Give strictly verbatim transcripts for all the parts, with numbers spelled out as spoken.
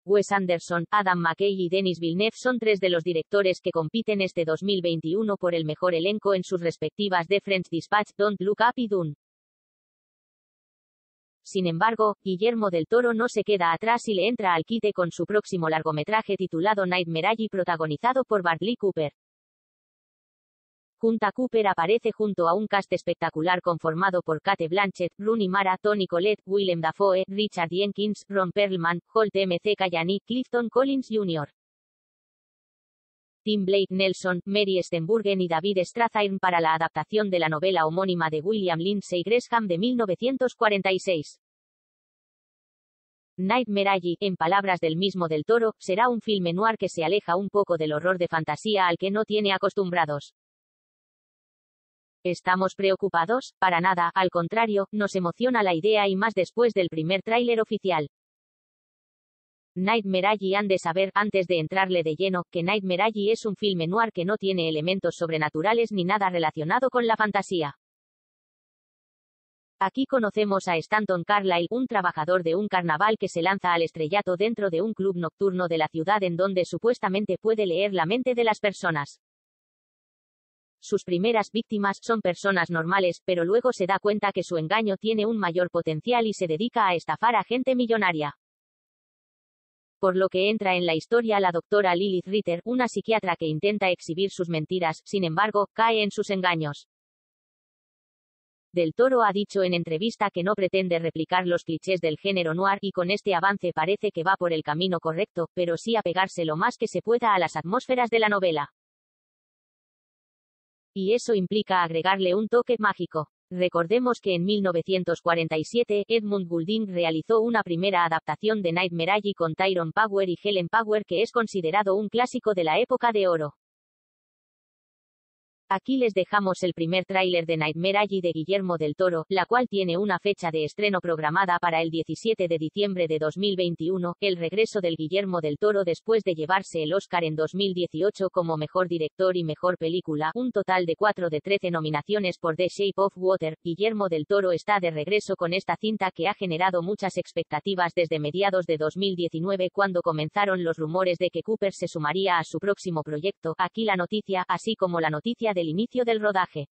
Wes Anderson, Adam McKay y Denis Villeneuve son tres de los directores que compiten este dos mil veintiuno por el mejor elenco en sus respectivas The French Dispatch, Don't Look Up y Dune. Sin embargo, Guillermo del Toro no se queda atrás y le entra al quite con su próximo largometraje titulado Nightmare Alley, protagonizado por Bradley Cooper. Junta Cooper aparece junto a un cast espectacular conformado por Cate Blanchett, Rooney Mara, Toni Collette, Willem Dafoe, Richard Jenkins, Ron Perlman, Holt M C Callaghan, Clifton Collins junior Tim Blake Nelson, Mary Steenburgen y David Strathairn para la adaptación de la novela homónima de William Lindsay Gresham de mil novecientos cuarenta y seis. Nightmare Alley, en palabras del mismo del Toro, será un filme noir que se aleja un poco del horror de fantasía al que no tiene acostumbrados. ¿Estamos preocupados? Para nada, al contrario, nos emociona la idea y más después del primer tráiler oficial. Nightmare Alley han de saber, antes de entrarle de lleno, que Nightmare Alley es un filme noir que no tiene elementos sobrenaturales ni nada relacionado con la fantasía. Aquí conocemos a Stanton Carlyle, un trabajador de un carnaval que se lanza al estrellato dentro de un club nocturno de la ciudad en donde supuestamente puede leer la mente de las personas. Sus primeras víctimas son personas normales, pero luego se da cuenta que su engaño tiene un mayor potencial y se dedica a estafar a gente millonaria. Por lo que entra en la historia la doctora Lilith Ritter, una psiquiatra que intenta exhibir sus mentiras, sin embargo, cae en sus engaños. Del Toro ha dicho en entrevista que no pretende replicar los clichés del género noir y con este avance parece que va por el camino correcto, pero sí apegarse lo más que se pueda a las atmósferas de la novela. Y eso implica agregarle un toque mágico. Recordemos que en mil novecientos cuarenta y siete, Edmund Goulding realizó una primera adaptación de Nightmare Alley con Tyrone Power y Helen Power que es considerado un clásico de la época de oro. Aquí les dejamos el primer tráiler de Nightmare Alley de Guillermo del Toro, la cual tiene una fecha de estreno programada para el diecisiete de diciembre de dos mil veintiuno, el regreso del Guillermo del Toro después de llevarse el Oscar en dos mil dieciocho como Mejor Director y Mejor Película, un total de cuatro de trece nominaciones por The Shape of Water. Guillermo del Toro está de regreso con esta cinta que ha generado muchas expectativas desde mediados de dos mil diecinueve cuando comenzaron los rumores de que Cooper se sumaría a su próximo proyecto. Aquí la noticia, así como la noticia del inicio del rodaje.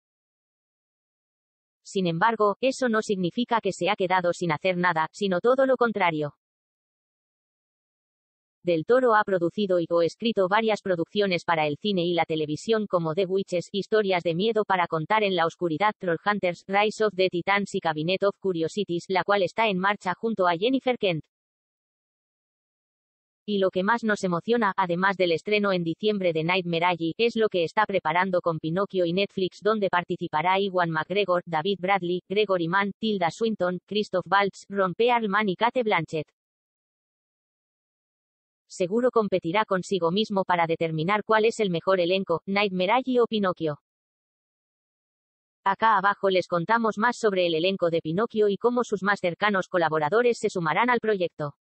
Sin embargo, eso no significa que se ha quedado sin hacer nada, sino todo lo contrario. Del Toro ha producido y o escrito varias producciones para el cine y la televisión como The Witches, Historias de miedo para contar en la oscuridad, Trollhunters, Rise of the Titans y Cabinet of Curiosities, la cual está en marcha junto a Jennifer Kent. Y lo que más nos emociona, además del estreno en diciembre de Nightmare Alley, es lo que está preparando con Pinocchio y Netflix, donde participará Ewan McGregor, David Bradley, Gregory Mann, Tilda Swinton, Christoph Waltz, Ron Perlman y Cate Blanchett. Seguro competirá consigo mismo para determinar cuál es el mejor elenco, Nightmare Alley o Pinocchio. Acá abajo les contamos más sobre el elenco de Pinocchio y cómo sus más cercanos colaboradores se sumarán al proyecto.